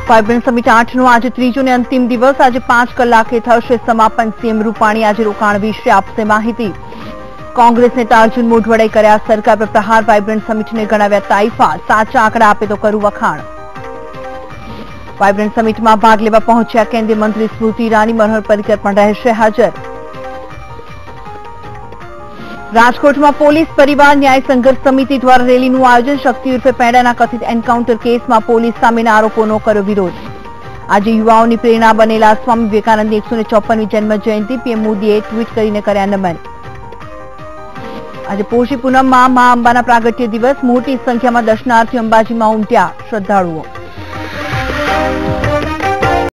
Vibrant summit 8નો આજે ત્રીજો અને અંતિમ દિવસ। આજે 5 કલાકે થશે સમાપન। સીએમ રૂપાણી આજે રોકાણ વિશે આપશે માહિતી। કોંગ્રેસ નેતા અર્જુન મોઢવાડાએ કર્યા સરકાર પર પ્રહાર। વાઇબ્રન્ટ સમિટને ગણાવ્યા તાઇફા, સાચા આંકડા આપે તો કરું વખાણ। વાઇબ્રન્ટ સમિટમાં ભાગ લેવા પહોંચ્યા કેન્દ્રીય મંત્રી સ્મૃતિ ઈરાની, મનોહર પર્રિકર પણ રહેશે હાજર। રાજકોટમાં પોલીસ પરિવાર ન્યાય સંઘર્ષ સમિતિ દ્વારા રેલીનું આયોજન। શક્તિ ઉર્ફે પેડાના કથિત એન્કાઉન્ટર કેસમાં પોલીસ સામેના આરોપોનો કર્યો વિરોધ। આજે યુવાઓની પ્રેરણા બનેલા સ્વામી વિવેકાનંદની 154મી જન્મ જયંતિ। પીએમ મોદીએ ટ્વીટ કરીને કર્યા નમન। આજે પોષી પૂનમમાં મા અંબાના પ્રાગટ્ય દિવસ। મોટી સંખ્યામાં દર્શનાર્થીઓ અંબાજીમાં ઉમટ્યા શ્રદ્ધાળુઓ।